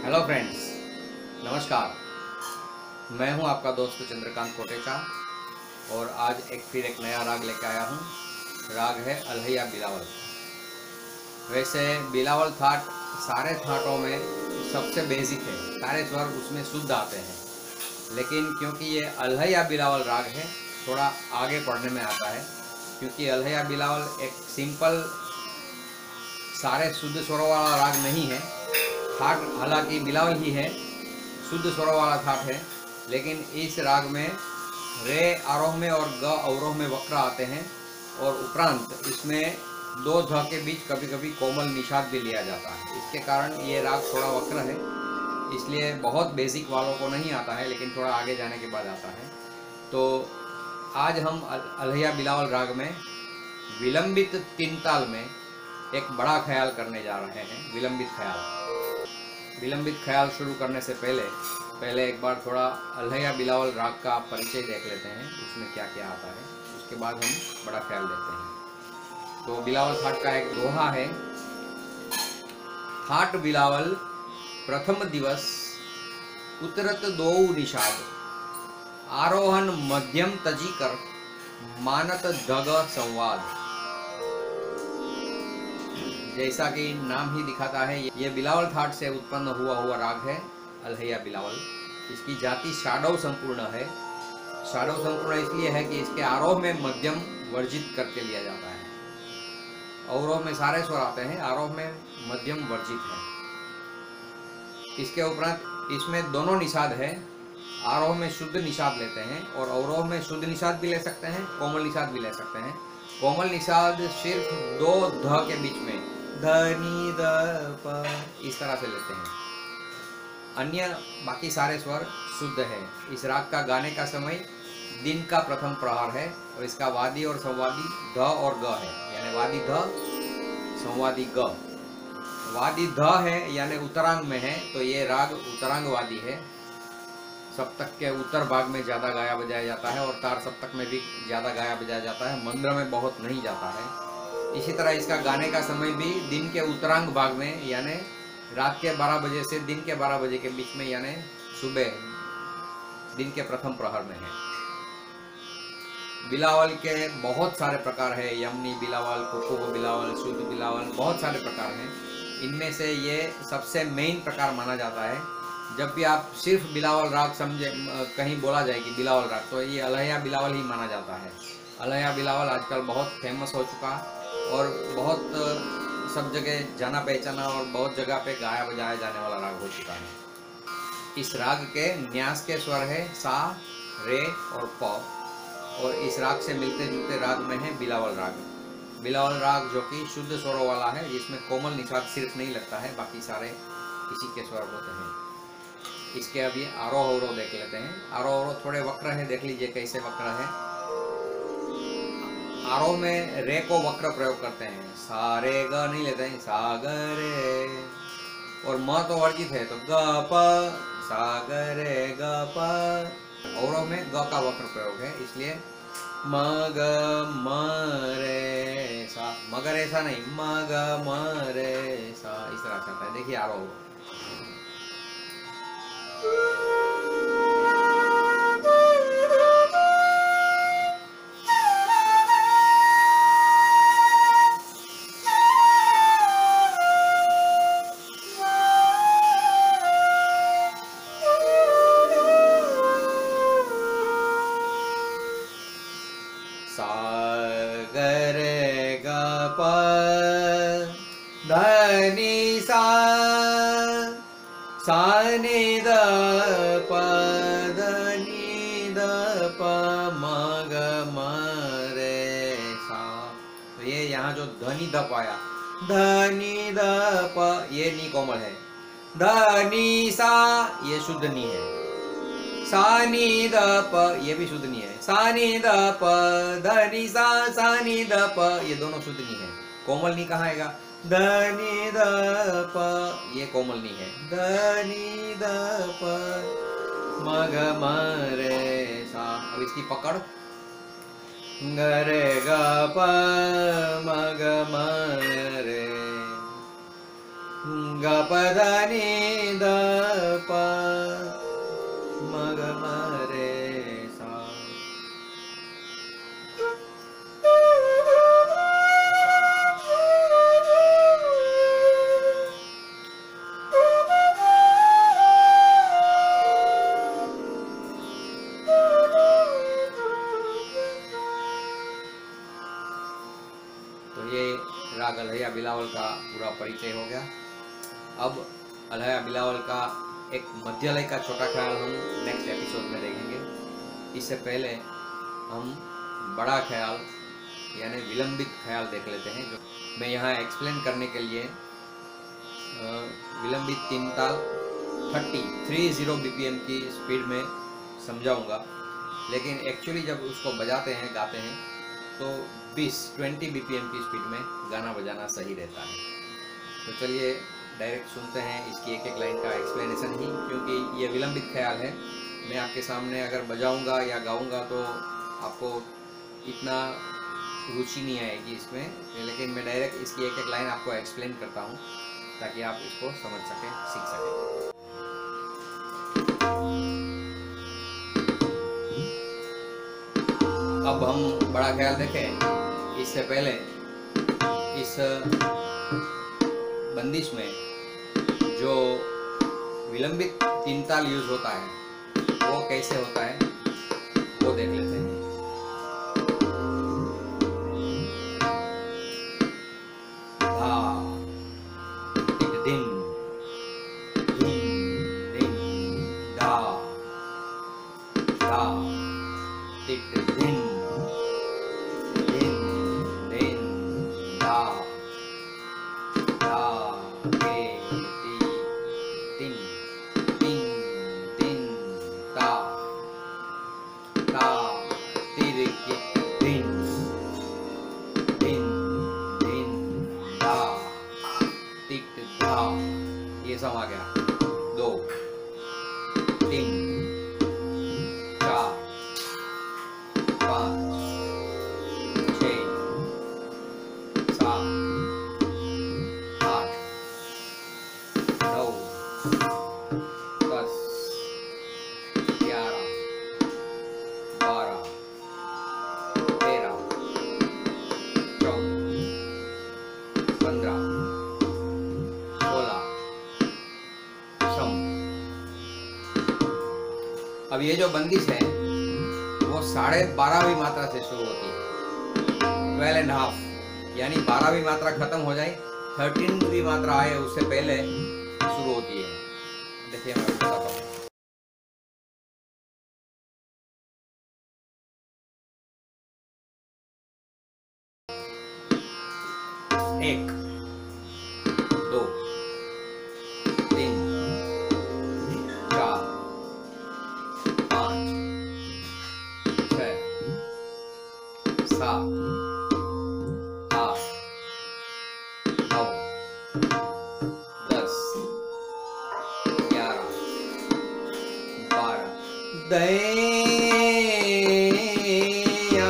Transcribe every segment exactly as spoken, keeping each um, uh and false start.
Hello friends, नमस्कार। मैं हूं आपका दोस्त चंद्रकांत कोटेचा और आज एक फिर एक नया राग लेके आया हूं। राग है अलहैया बिलावल। वैसे बिलावल थाट सारे थाटों में सबसे बेसिक है, सारे स्वर उसमें शुद्ध आते हैं, लेकिन क्योंकि ये अलहैया बिलावल राग है थोड़ा आगे पढ़ने में आता है, क्योंकि अलहैया बिलावल एक सिंपल सारे शुद्ध स्वरों वाला राग नहीं है। थाट हालांकि बिलावल ही है, शुद्ध स्वरों वाला थाट है, लेकिन इस राग में रे आरोह में और ग अवरोह में वक्र आते हैं और उपरांत इसमें दो ध के बीच कभी कभी कोमल निषाद भी लिया जाता है। इसके कारण ये राग थोड़ा वक्र है, इसलिए बहुत बेसिक वालों को नहीं आता है, लेकिन थोड़ा आगे जाने के बाद आता है। तो आज हम अलहैया बिलावल राग में विलंबित तीन ताल में एक बड़ा ख्याल करने जा रहे हैं। विलंबित ख्याल विलंबित ख्याल शुरू करने से पहले पहले एक बार थोड़ा अलहैया बिलावल राग का परिचय देख लेते हैं, उसमें क्या क्या आता है, उसके बाद हम बड़ा ख्याल देखते हैं। तो बिलावल थाट का एक दोहा है। थाट बिलावल प्रथम दिवस उतरत दो निषाद, आरोहन मध्यम तजी कर मानत धग संवाद। जैसा कि नाम ही दिखाता है, ये बिलावल थाट से उत्पन्न हुआ हुआ राग है अलहैया बिलावल। इसकी जाति शाडव संपूर्ण है। शाडव संपूर्ण इसलिए है कि इसके आरोह में मध्यम वर्जित करके लिया जाता है। अवरोह में सारे स्वर आते हैं, आरोह में मध्यम वर्जित है। इसके उपरांत इसमें दोनों निषाद है। आरोह में शुद्ध निषाद लेते हैं और अवरोह में शुद्ध निषाद भी ले सकते हैं, कोमल निषाद भी ले सकते हैं। कोमल निषाद सिर्फ दो ध के बीच में धनी द प इस तरह से लेते हैं। अन्य बाकी सारे स्वर शुद्ध है। इस राग का गाने का समय दिन का प्रथम प्रहर है और इसका वादी और संवादी ध और ग है, यानी वादी ध संवादी ग। वादी ध है यानी उत्तरांग में है, तो ये राग उत्तरांग वादी है। सप्तक के उत्तर भाग में ज़्यादा गाया बजाया जाता है और तार सप्तक में भी ज़्यादा गाया बजाया जाता है, मंद्र में बहुत नहीं जाता है। इसी तरह इसका गाने का समय भी दिन के उत्तरांग भाग में, यानी रात के बारह बजे से दिन के बारह बजे के बीच में, यानी सुबह दिन के प्रथम प्रहर में है। बिलावल के बहुत सारे प्रकार है, यमनी बिलावल, कुकुब बिलावल, शुद्ध बिलावल, बहुत सारे प्रकार हैं। इनमें से ये सबसे मेन प्रकार माना जाता है। जब भी आप सिर्फ बिलावल राग समझे, कहीं बोला जाए कि बिलावल राग, तो ये अलहैया बिलावल ही माना जाता है। अलहैया बिलावल आजकल बहुत फेमस हो चुका और बहुत सब जगह जाना पहचाना और बहुत जगह पे गाया बजाया जाने वाला राग हो चुका है। इस राग के न्यास के स्वर है सा, रे और प, और इस राग से मिलते जुलते राग में है बिलावल राग। बिलावल राग जो कि शुद्ध स्वरों वाला है, जिसमें कोमल निषाद सिर्फ नहीं लगता है, बाकी सारे इसी के स्वर होते हैं। इसके अभी आरोह अवरोह देख लेते हैं। आरोह अवरोह थोड़े वक्र है, देख लीजिए कैसे वक्र है। आरोह में रे को वक्र प्रयोग करते हैं, सा रे ग नहीं लेते हैं, सा ग रे, और म तो वर्जित है, तो ग प, सा ग रे ग प। अवरोह में ग का वक्र प्रयोग है, इसलिए म ग म रे सा, मगर ऐसा नहीं, म ग म रे सा, इस तरह से आता है। देखिए आरोह सा ग रे ग प धनी सा, सा नि द प धनी द प म ग म रे सा। तो ये यहाँ जो धनी ध पाया, धनी द प, ये नी कोमल है। धनी सा ये शुद्ध नी है। सा नि द प ये भी शुद्ध नी है। सा नि द प धनी सा, सा नि द प ये दोनों शुद्ध नी है। कोमल नी कहाँ आएगा? धनी द प, ये कोमल नी है। धनी द प म ग म रे सा। अब इसकी पकड़, ग रे ग प म ग म रे। ग प ध नि ध प म ग म रे सा। तो ये राग अलहैया बिलावल का पूरा परिचय हो गया। अब अलहैया बिलावल का एक मध्य लय का छोटा ख्याल हम नेक्स्ट एपिसोड में देखेंगे। इससे पहले हम बड़ा ख्याल यानी विलंबित ख्याल देख लेते हैं, जो मैं यहाँ एक्सप्लेन करने के लिए विलंबित तीन ताल थर्टी थ्री जीरो बीपीएम की स्पीड में समझाऊंगा, लेकिन एक्चुअली जब उसको बजाते हैं गाते हैं तो बीस बीस बीपीएम की स्पीड में गाना बजाना सही रहता है। तो चलिए डायरेक्ट सुनते हैं इसकी एक एक लाइन का एक्सप्लेनेशन ही, क्योंकि ये विलंबित ख्याल है। मैं आपके सामने अगर बजाऊंगा या गाऊंगा तो आपको इतना रुचि नहीं आएगी इसमें, लेकिन मैं डायरेक्ट इसकी एक एक लाइन आपको एक्सप्लेन करता हूँ ताकि आप इसको समझ सकें, सीख सकें। अब हम बड़ा ख्याल देखें। इससे पहले इस बंदिश में जो विलंबित तीन ताल यूज होता है वो कैसे होता है वो देख लेते हैं। धा टिक दिन धुन दिन धा धा टिक दिन दिन दिन धा धा के टी तिन तिन तिन ता ता तिर के दिन दिन दिन धा टिक धा। ये सब आ गया। दो तीन चार पाँच छः सात आठ नौ दस ग्यारह बारह तेरह चौदह पंद्रह सोलह सत्रह। अब ये जो बंदिश है वो साढ़े बारहवीं मात्रा से शुरू होती है, ट्वेल्व एंड हाफ, यानी बारहवीं मात्रा खत्म हो जाए थर्टीनवीं मात्रा आए उससे पहले शुरू होती है। देखिए मैं बताता हूँ। एक दो तीन चार पाँच छः सात आठ नौ दस ग्यारह बारह। दैया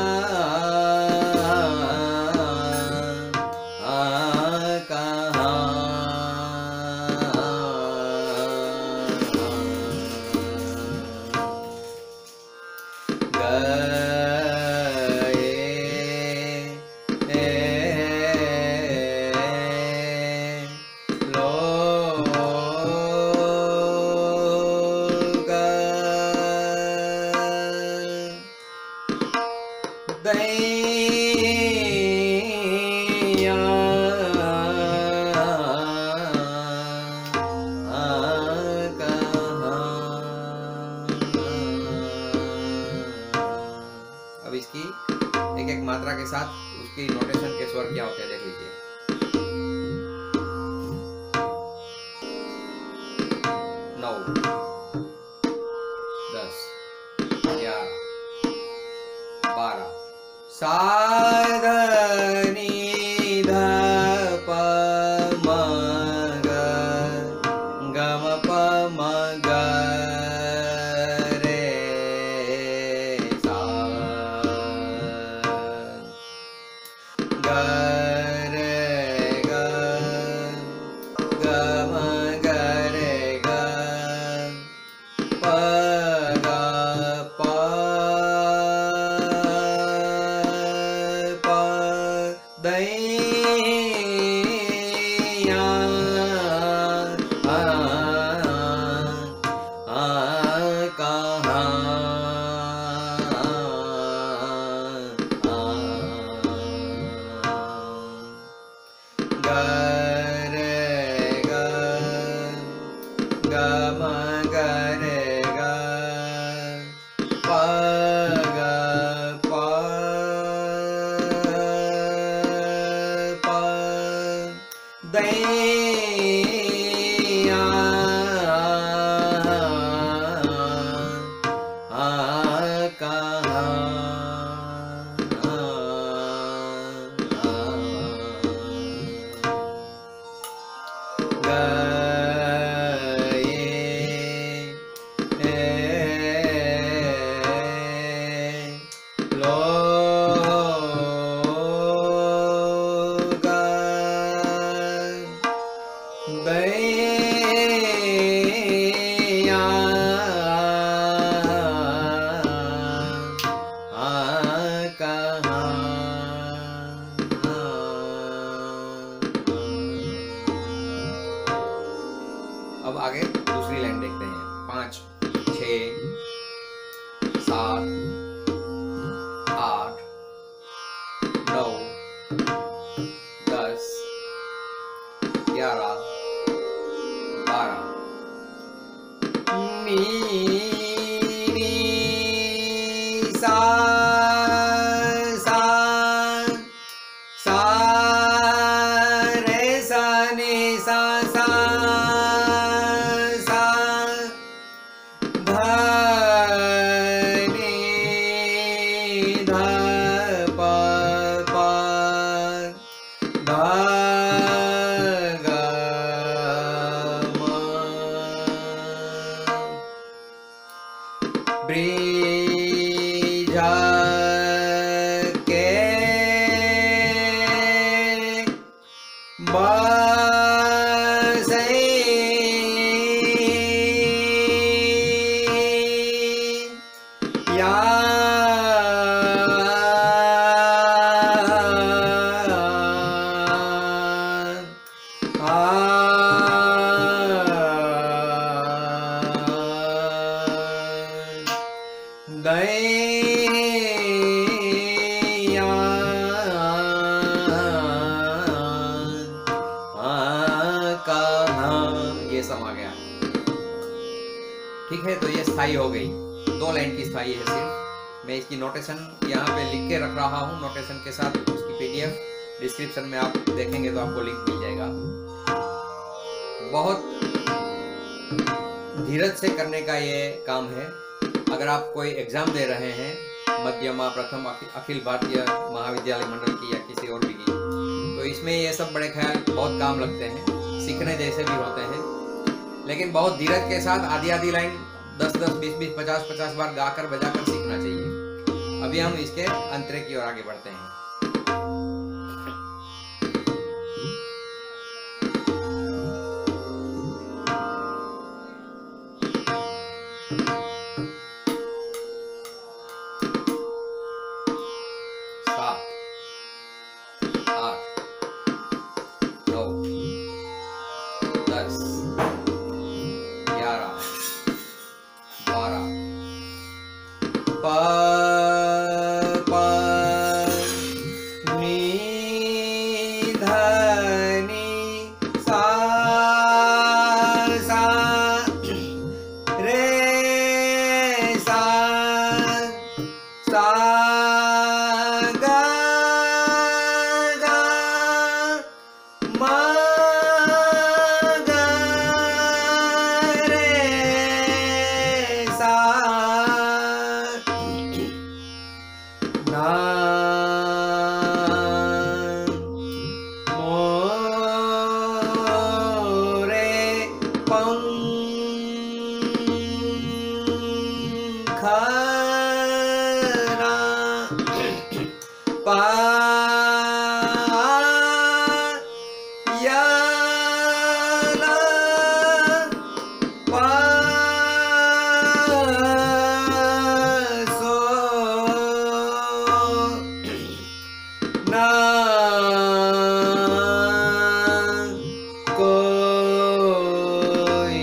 अब इसकी एक एक मात्रा के साथ उसकी नोटेशन के स्वर क्या होते हैं देख लीजिए। नौ दस ग्यारह बारह। सा ध नि ध प म ग ग म प म ग रे सा ग रे ग अब आगे दूसरी लाइन देखते हैं। पाँच, छ, सात, आठ, नौ, दस, ग्यारह, बारह। नी नी सा सा सा रे सा नी सा सा ब्रिज के बसे या दैया कहाँ, ये सम आ गया। ठीक है, तो ये स्थाई हो गई, दो लाइन की स्थाई है सिर्फ। मैं इसकी नोटेशन यहाँ पे लिख के रख रहा हूँ, नोटेशन के साथ उसकी पीडीएफ डिस्क्रिप्शन में आप देखेंगे तो आपको लिंक मिल जाएगा। बहुत धीरज से करने का ये काम है। अगर आप कोई एग्जाम दे रहे हैं, मध्यमा, प्रथम, अखिल भारतीय महाविद्यालय मंडल की या किसी और भी की, तो इसमें ये सब बड़े ख्याल बहुत काम लगते हैं, सीखने जैसे भी होते हैं। लेकिन बहुत धीरज के साथ आधी आधी लाइन दस दस बीस बीस पचास पचास बार गाकर बजाकर सीखना चाहिए। अभी हम इसके अंतरे की ओर आगे बढ़ते हैं। सात, आठ, नौ, दस, ग्यारह, बारह। प प नी ध नी सा सा रे सा सा गा गा मा गा रे सा ना मो रे पंख रा पा या ला पा सो ना कोई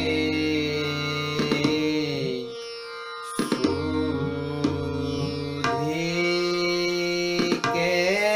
सुधी के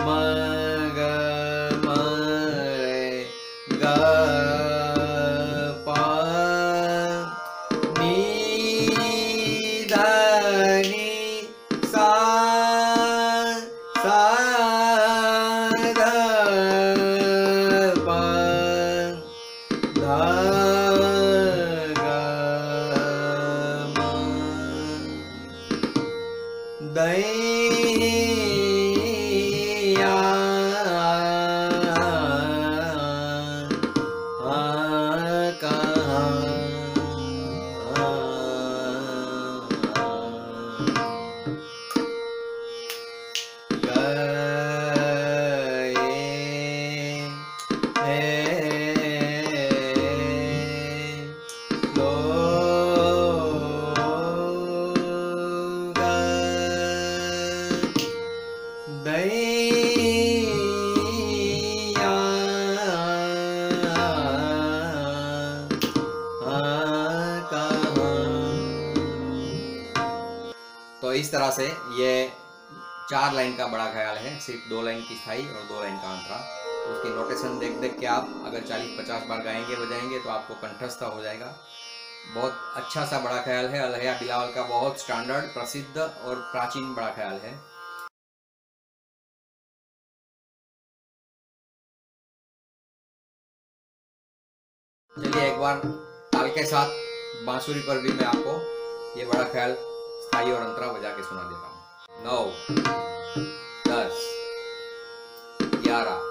ग म रे ग प नी ध नि सा सा ग प ध ग म दैया तो इस तरह से ये चार लाइन का बड़ा ख्याल है, सिर्फ दो लाइन की स्थाई और दो लाइन का अंतरा। तो उसकी नोटेशन देख देख के आप अगर चालीस पचास बार गाएंगे बजाएंगे तो आपको कंठस्थ हो जाएगा। बहुत अच्छा सा बड़ा ख्याल है, अलहैया बिलावल का बहुत स्टैंडर्ड, प्रसिद्ध और प्राचीन बड़ा ख्याल है। चलिए एक बार ताल के साथ बांसुरी पर भी मैं आपको ये बड़ा ख्याल स्थाई और अंतरा बजा के सुना देता हूँ। नौ, दस, ग्यारह,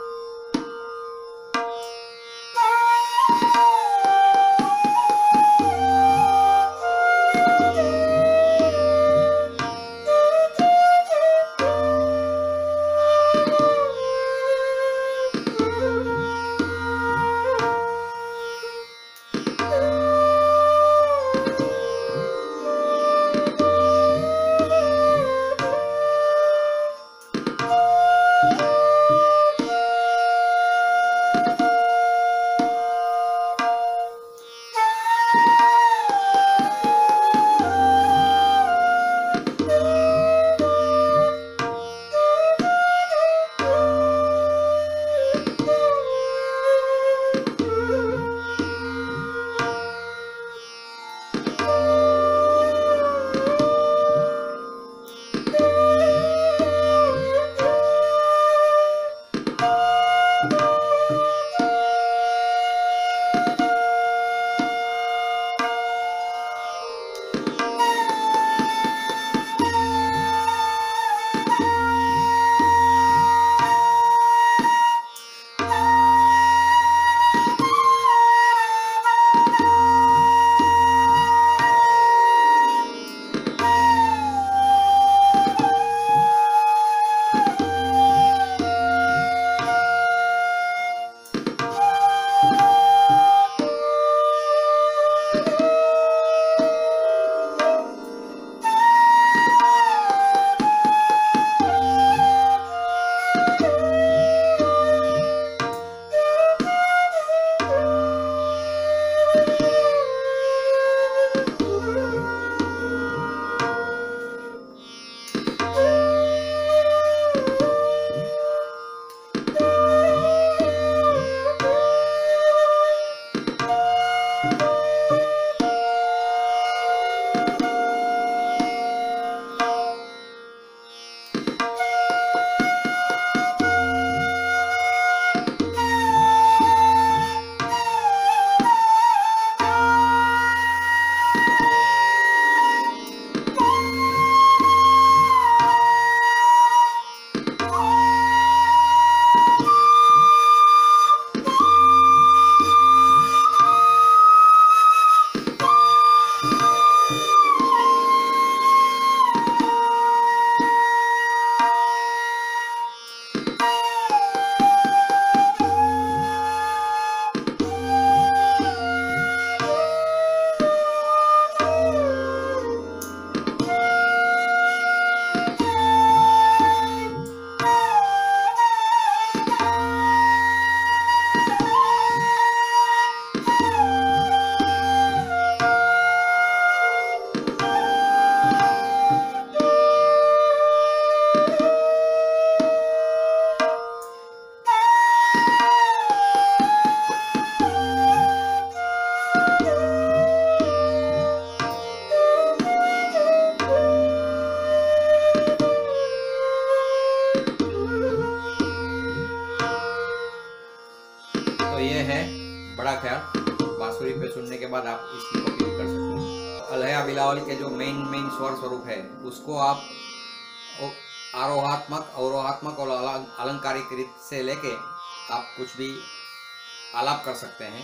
तो ये है बड़ा ख्याल। बांसुरी पे सुनने के बाद आप इसकी कॉपी भी कर सकते हैं। अलहैया बिलावल के जो मेन मेन स्वर स्वरूप है उसको आप आरोहात्मक, अवरोहात्मक और अलंकारिक रीत से लेके आप कुछ भी आलाप कर सकते हैं।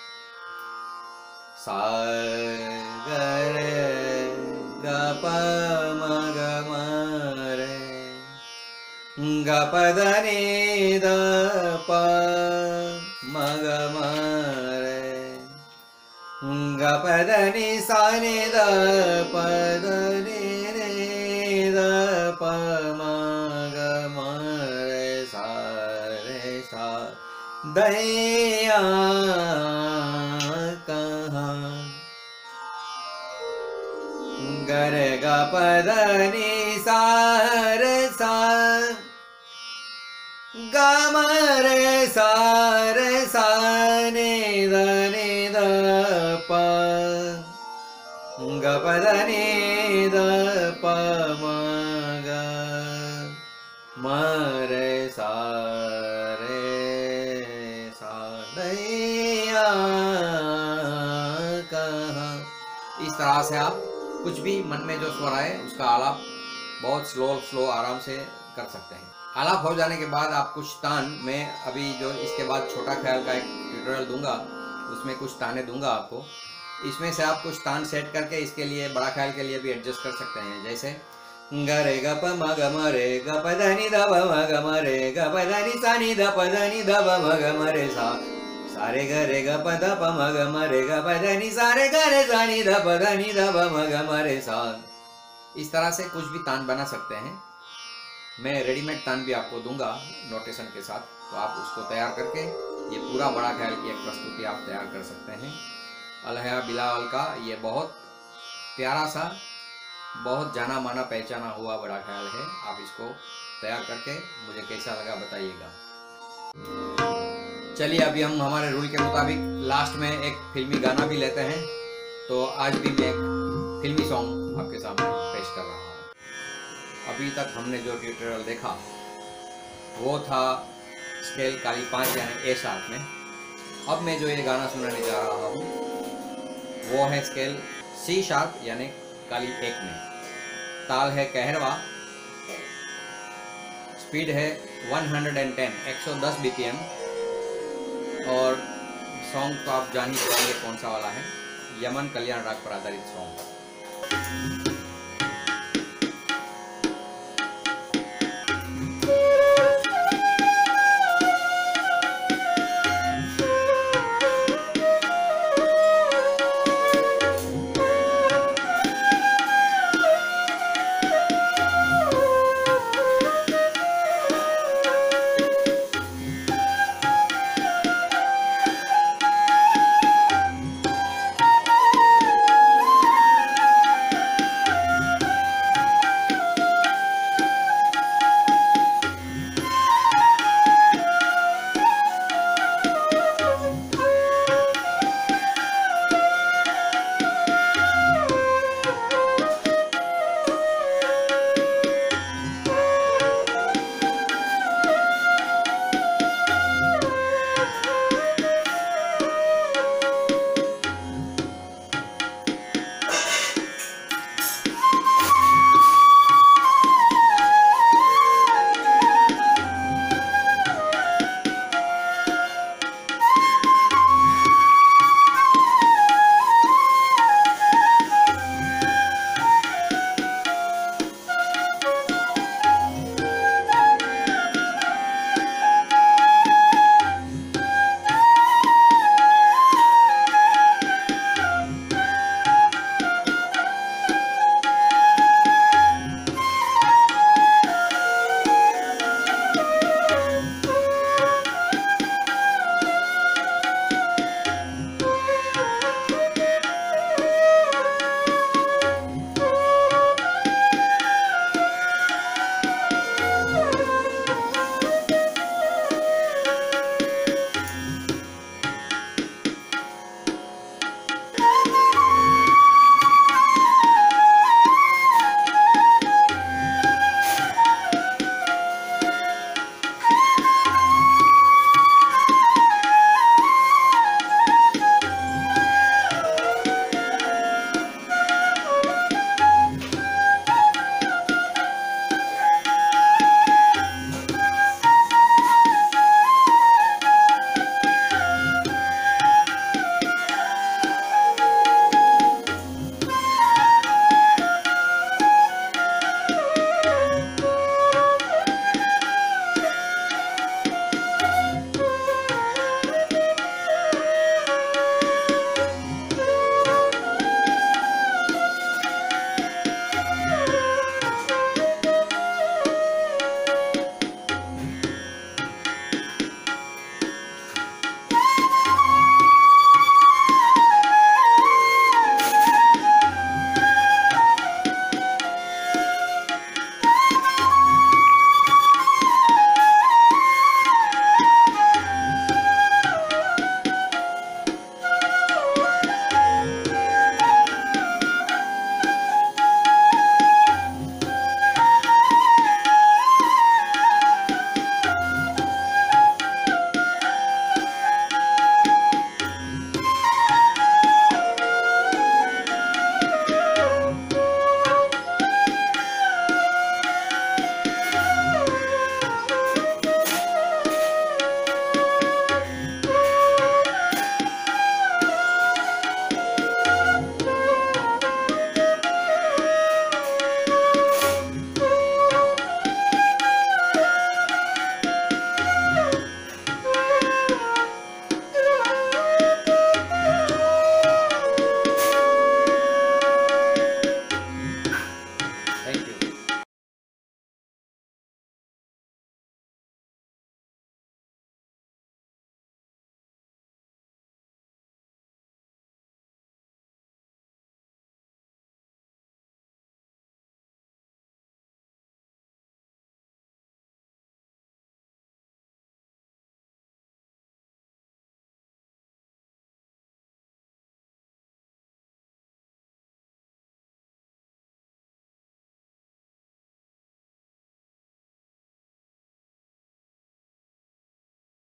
सा ग रे ग प म ग म रे ग प द नि द प म ग म रे ग प द नि सा नि द प द नि रे द प म ग म रे सा रे सा दैया कहाँ ग रे ग प द नि सा रे सा ग म रे सा रे सा नि द नि द प ग प द नि द प म ग म रे सा रे सा दैया कहाँ। इस तरह से आप कुछ भी मन में जो स्वर आए उसका आलाप बहुत स्लो स्लो आराम से कर सकते हैं। आलाप हो जाने के बाद आप कुछ तान, मैं अभी जो इसके बाद छोटा ख्याल का एक ट्यूटोरियल दूंगा उसमें कुछ ताने दूंगा आपको। इसमें से आप कुछ तान सेट करके इसके लिए बड़ा ख्याल के लिए भी एडजस्ट कर सकते हैं। जैसे ग रे ग प म ग म रे ग प द नि द प म ग म रे ग प द नि सा नि द प द नि द प म ग म रे सा सा रे ग रे ग प द प म ग म रे ग प द नि सा रे ग रे सा नि द प द नि द प म ग म रे सा। इस तरह से कुछ भी तान बना सकते हैं। मैं रेडीमेड तान भी आपको दूंगा नोटेशन के साथ, तो आप उसको तैयार करके ये पूरा बड़ा ख्याल की एक प्रस्तुति आप तैयार कर सकते हैं। अलहैया बिलावल का ये बहुत प्यारा सा, बहुत जाना माना पहचाना हुआ बड़ा ख्याल है। आप इसको तैयार करके मुझे कैसा लगा बताइएगा। चलिए अभी हम हमारे रूल के मुताबिक लास्ट में एक फिल्मी गाना भी लेते हैं। तो आज भी मैं एक फिल्मी सॉन्ग आपके सामने पेश कर रहा हूँ। अभी तक हमने जो ट्यूटोरियल देखा वो था स्केल काली पाँच यानी ए शार्प में। अब मैं जो ये गाना सुनाने जा रहा हूँ वो है स्केल सी शार्प यानी काली एक में। ताल है कहरवा, स्पीड है एक सौ दस, एक सौ दस बीपीएम, और सॉन्ग तो आप जान ही पाएंगे कौन सा वाला है, यमन कल्याण राग पर आधारित सॉन्ग।